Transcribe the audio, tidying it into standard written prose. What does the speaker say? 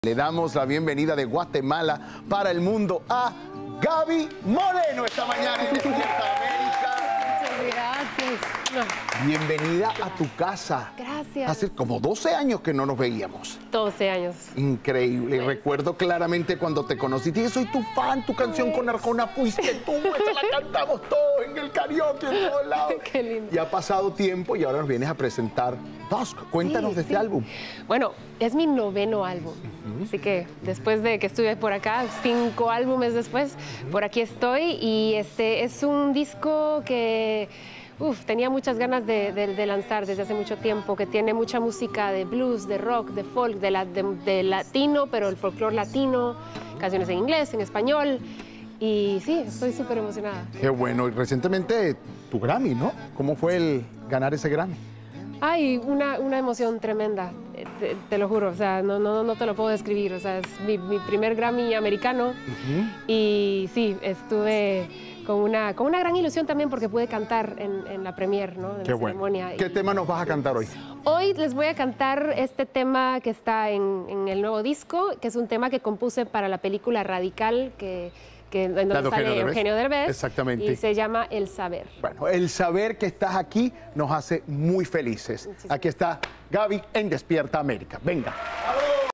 Le damos la bienvenida de Guatemala para el mundo a Gaby Moreno esta mañana en Despierta América. Muchas gracias. Bienvenida a tu casa. Gracias. Hace como 12 años que no nos veíamos. 12 años. Increíble. Recuerdo claramente cuando te conocí. Dije, soy tu fan, tu canción con Arjona fuiste tú. Esa la cantamos todos en el karaoke, en todos lados. Qué lindo. Y ha pasado tiempo y ahora nos vienes a presentar Dusk. Cuéntanos de este álbum. Bueno, es mi 9º álbum. Así que después de que estuve por acá, 5 álbumes después, por aquí estoy. Y este es un disco que tenía muchas ganas de lanzar desde hace mucho tiempo, que tiene mucha música de blues, de rock, de folk, de latino, pero el folclore latino, canciones en inglés, en español. Y sí, estoy súper emocionada. Qué bueno. Y recientemente tu Grammy, ¿no? ¿Cómo fue el ganar ese Grammy? Ay, una emoción tremenda, te lo juro, o sea, no te lo puedo describir, o sea, es mi primer Grammy americano. Y sí, estuve con una gran ilusión también porque pude cantar en la premiere, ¿no? En Qué la bueno. ceremonia. ¿Qué tema nos vas a cantar hoy? Hoy les voy a cantar este tema que está en el nuevo disco, que es un tema que compuse para la película Radical, en donde sale Eugenio Derbez. Exactamente. Y se llama El Saber. Bueno, el saber que estás aquí nos hace muy felices. Muchísimas Aquí está Gaby en Despierta América. Venga.